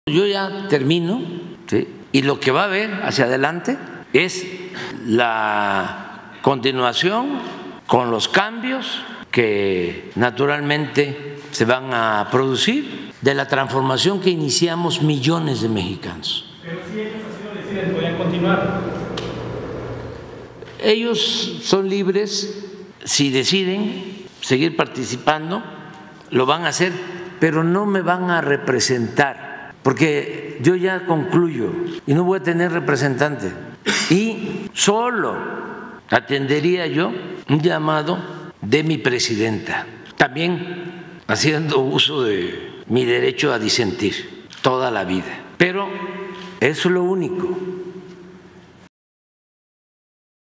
Yo ya termino, ¿sí? Y lo que va a haber hacia adelante es la continuación con los cambios que naturalmente se van a producir de la transformación que iniciamos millones de mexicanos. Pero si ellos así lo deciden, ¿podrían continuar? Ellos son libres, si deciden seguir participando, lo van a hacer, pero no me van a representar, porque yo ya concluyo y no voy a tener representante. Y solo atendería yo un llamado de mi presidenta, también haciendo uso de mi derecho a disentir toda la vida. Pero eso es lo único.